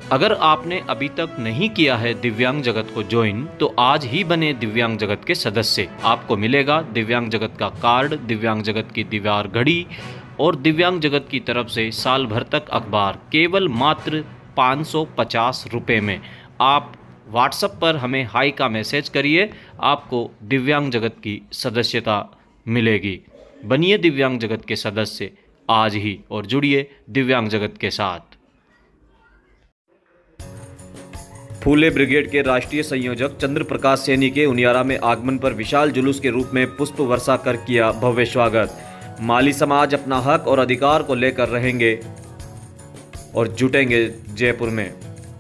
अगर आपने अभी तक नहीं किया है दिव्यांग जगत को ज्वाइन, तो आज ही बने दिव्यांग जगत के सदस्य। आपको मिलेगा दिव्यांग जगत का कार्ड, दिव्यांग जगत की दीवार घड़ी और दिव्यांग जगत की तरफ से साल भर तक अखबार, केवल मात्र 550 रुपये में। आप व्हाट्सएप पर हमें हाई का मैसेज करिए, आपको दिव्यांग जगत की सदस्यता मिलेगी। बनिए दिव्यांग जगत के सदस्य आज ही और जुड़िए दिव्यांग जगत के साथ। फूले ब्रिगेड के राष्ट्रीय संयोजक चंद्र प्रकाश सैनी के उनियारा में आगमन पर विशाल जुलूस के रूप में पुष्प वर्षा कर किया भव्य स्वागत। माली समाज अपना हक और अधिकार को लेकर रहेंगे और जुटेंगे जयपुर में।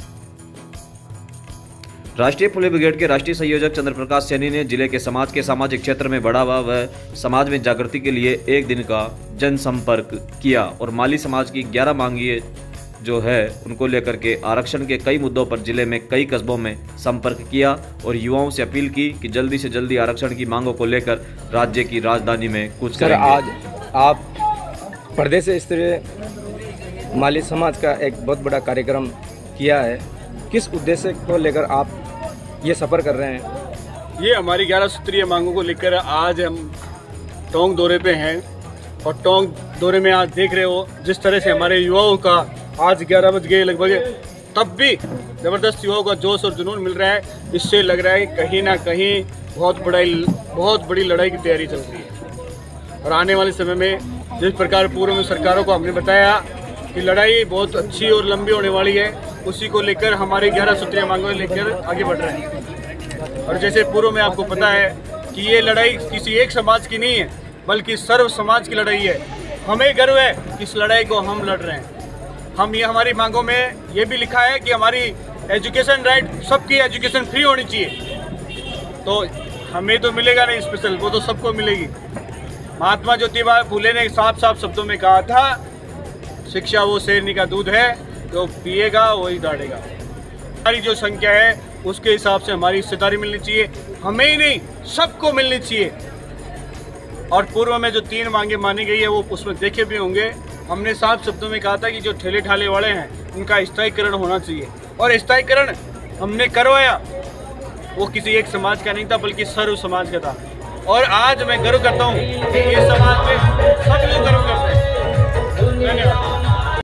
राष्ट्रीय फूले ब्रिगेड के राष्ट्रीय संयोजक चंद्र प्रकाश सैनी ने जिले के समाज के सामाजिक क्षेत्र में बढ़ावा व समाज में जागृति के लिए एक दिन का जनसंपर्क किया और माली समाज की 11 मांगिए जो है उनको लेकर के आरक्षण के कई मुद्दों पर जिले में कई कस्बों में संपर्क किया और युवाओं से अपील की कि जल्दी से जल्दी आरक्षण की मांगों को लेकर राज्य की राजधानी में कूच करेंगे। आज आप प्रदेश स्तरीय माली समाज का एक बहुत बड़ा कार्यक्रम किया है, किस उद्देश्य को लेकर आप ये सफ़र कर रहे हैं? ये हमारी 11 सूत्रीय मांगों को लेकर आज हम टोंक दौरे पे हैं और टोंक दौरे में आज देख रहे हो जिस तरह से हमारे युवाओं का आज 11 बज गए लगभग, तब भी ज़बरदस्त युवाओं का जोश और जुनून मिल रहा है। इससे लग रहा है कहीं ना कहीं बहुत बड़ी लड़ाई की तैयारी चल रही है और आने वाले समय में जिस प्रकार पूर्व में सरकारों को हमने बताया कि लड़ाई बहुत अच्छी और लंबी होने वाली है, उसी को लेकर हमारे 11 सूत्रीय मांगों को लेकर आगे बढ़ रहे हैं। और जैसे पूर्व में आपको पता है कि ये लड़ाई किसी एक समाज की नहीं है बल्कि सर्व समाज की लड़ाई है। हमें गर्व है कि इस लड़ाई को हम लड़ रहे हैं। हम ये हमारी मांगों में ये भी लिखा है कि हमारी एजुकेशन राइट, सबकी एजुकेशन फ्री होनी चाहिए। तो हमें तो मिलेगा नहीं स्पेशल, वो तो सबको मिलेगी। महात्मा ज्योतिबा फूले ने साफ साफ शब्दों में कहा था, शिक्षा वो शेरनी का दूध है, जो पिएगा वही दौड़ेगा। हमारी जो संख्या है उसके हिसाब से हमारी हिस्सेदारी मिलनी चाहिए, हमें ही नहीं सबको मिलनी चाहिए। और पूर्व में जो 3 मांगे मानी गई है वो उसमें देखे भी होंगे। हमने साफ शब्दों में कहा था कि जो ठेले ठाले वाले हैं उनका स्थायीकरण होना चाहिए और स्थायीकरण हमने करवाया, वो किसी एक समाज का नहीं था बल्कि सर्व समाज का था। और आज मैं गर्व करता हूँ कि ये समाज में